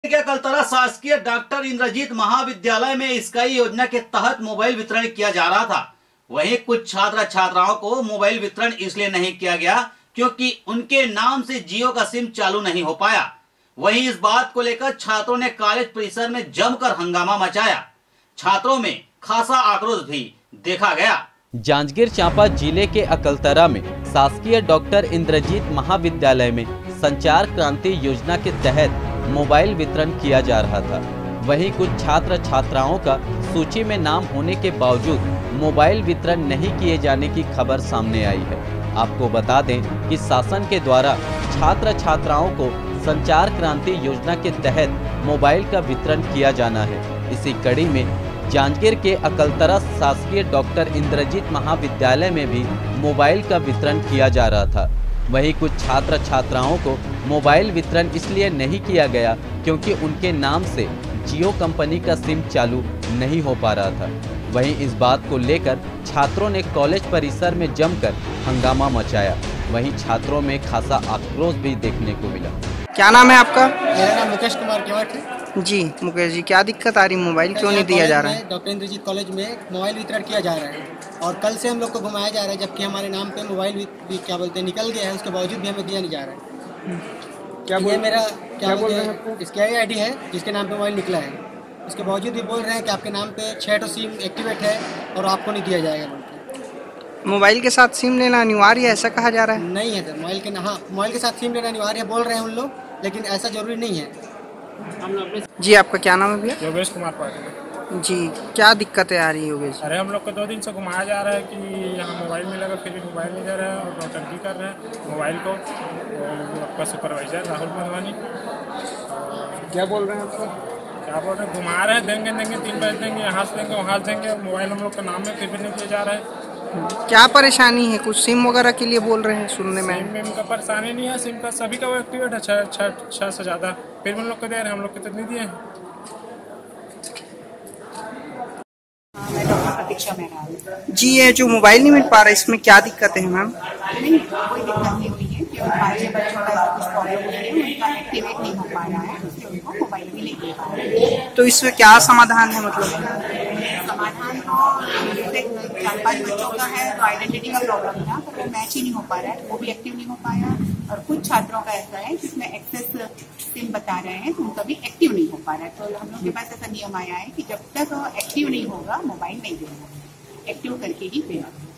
के अकलतरा शासकीय डॉक्टर इंद्रजीत महाविद्यालय में स्काई योजना के तहत मोबाइल वितरण किया जा रहा था। वहीं कुछ छात्र छात्राओं को मोबाइल वितरण इसलिए नहीं किया गया क्योंकि उनके नाम से जियो का सिम चालू नहीं हो पाया। वहीं इस बात को लेकर छात्रों ने कॉलेज परिसर में जमकर हंगामा मचाया। छात्रों में खासा आक्रोश भी देखा गया। जांजगीर चांपा जिले के अकलतरा में शासकीय डॉक्टर इंद्रजीत महाविद्यालय में संचार क्रांति योजना के तहत मोबाइल वितरण किया जा रहा था। वहीं कुछ छात्र छात्राओं का सूची में नाम होने के बावजूद मोबाइल वितरण नहीं किए जाने की खबर सामने आई है। आपको बता दें कि शासन के द्वारा छात्र छात्राओं को संचार क्रांति योजना के तहत मोबाइल का वितरण किया जाना है। इसी कड़ी में जांजगीर के अकलतरा शासकीय डॉक्टर इंद्रजीत महाविद्यालय में भी मोबाइल का वितरण किया जा रहा था। वहीं कुछ छात्र छात्राओं को मोबाइल वितरण इसलिए नहीं किया गया क्योंकि उनके नाम से जियो कंपनी का सिम चालू नहीं हो पा रहा था। वहीं इस बात को लेकर छात्रों ने कॉलेज परिसर में जमकर हंगामा मचाया। वहीं छात्रों में खासा आक्रोश भी देखने को मिला। क्या नाम है आपका? मेरा नाम मुकेश कुमार केवट है। जी मुकेश जी, क्या दिक्कत आ रही, मोबाइल क्यों नहीं दिया जा रहा है? डॉक्टर इंद्रजीत कॉलेज में मोबाइल वितरण किया जा रहा है और कल से हम लोग को घुमाया जा रहा है, जबकि हमारे नाम पे मोबाइल भी क्या बोलते हैं निकल गया है, उसके बावजूद भी हमें दिया नहीं जा रहा है। क्या ये मेरा क्या बोलते हैं इसका आईडी है जिसके नाम पे मोबाइल निकला है, उसके बावजूद भी बोल रहे हैं कि आपके नाम पे 6 सिम एक्टिवेट है और आपको नहीं दिया जाएगा। मोबाइल के साथ सिम लेना अनिवार्य है, ऐसा कहा जा रहा है? नहीं है सर, मोबाइल के साथ सिम लेना अनिवार्य है बोल रहे हैं उन लोग, लेकिन ऐसा जरूरी नहीं है। जी आपका क्या नाम है भैया? योगेश कुमार पाटिल। जी क्या दिक्कतें आ रही है योगेश? अरे हम लोग को 2 दिन से घुमाया जा रहा है कि यहाँ मोबाइल मिलेगा, फिर भी मोबाइल नहीं दे रहा है और नौटंकी कर रहे हैं मोबाइल को। आपका सुपरवाइजर राहुल मधवानी क्या बोल रहे हैं आपको? क्या बोल रहे हैं, घुमा रहे हैं, देंगे 3 बजे देंगे, यहाँ से देंगे वहाँ से देंगे। मोबाइल हम लोग का नाम में फिर भी नहीं किया जा रहा है। क्या परेशानी है? कुछ सिम वगैरह के लिए बोल रहे हैं सुनने में। सिम का परेशानी नहीं है, सिम का सभी का वो एक्टिवेट है 6 से ज़्यादा, फिर भी हम लोग को दे रहे हैं, हम लोग को तो नहीं दिए हैं। जी ये जो मोबाइल नहीं मिल पा रहा है, इसमें क्या दिक्कतें हैं मैम? नहीं, कोई दिक्कत नहीं हुई है। केवल 5 बच्चों का कुछ प्रॉब्लम हुई है, उनका एक्टिवेट नहीं हो पा रहा है, इसलिए उनको मोबाइल भी नहीं दे पा रहे हैं। तो इसमें क्या समाधान है? मतलब समाधान तो जैसे 4-5 बच्चों का है तो आइडेंटिटी का प्रॉब्लम था, तो वो मैच ही नहीं हो पा रहा है, वो भी एक्टिव नहीं हो पाया। और कुछ छात्रों का ऐसा है जिसमें एक्सेस सिम बता रहे हैं तो उनका भी एक्टिव नहीं हो पा रहा है। तो हम लोग के पास ऐसा नियम आया है कि जब तक एक्टिव नहीं होगा मोबाइल नहीं देना, एक्टिव करके ही देना।